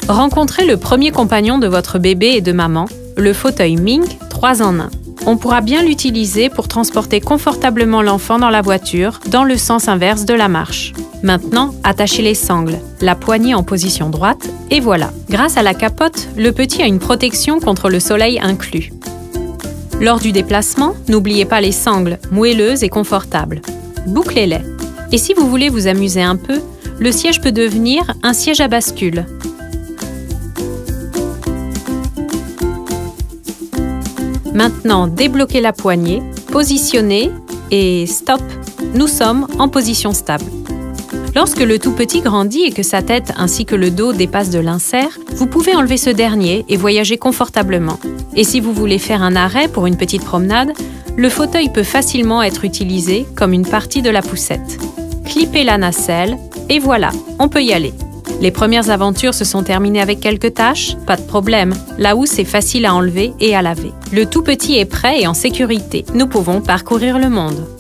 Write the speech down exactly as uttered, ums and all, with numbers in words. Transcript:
Rencontrez le premier compagnon de votre bébé et de maman, le fauteuil Ming trois en un. On pourra bien l'utiliser pour transporter confortablement l'enfant dans la voiture, dans le sens inverse de la marche. Maintenant, attachez les sangles, la poignée en position droite, et voilà. Grâce à la capote, le petit a une protection contre le soleil inclus. Lors du déplacement, n'oubliez pas les sangles, moelleuses et confortables. Bouclez-les. Et si vous voulez vous amuser un peu, le siège peut devenir un siège à bascule. Maintenant, débloquez la poignée, positionnez et stop, nous sommes en position stable. Lorsque le tout petit grandit et que sa tête ainsi que le dos dépassent de l'insert, vous pouvez enlever ce dernier et voyager confortablement. Et si vous voulez faire un arrêt pour une petite promenade, le fauteuil peut facilement être utilisé comme une partie de la poussette. Clippez la nacelle et voilà, on peut y aller. Les premières aventures se sont terminées avec quelques taches? Pas de problème, la housse est facile à enlever et à laver. Le tout petit est prêt et en sécurité. Nous pouvons parcourir le monde.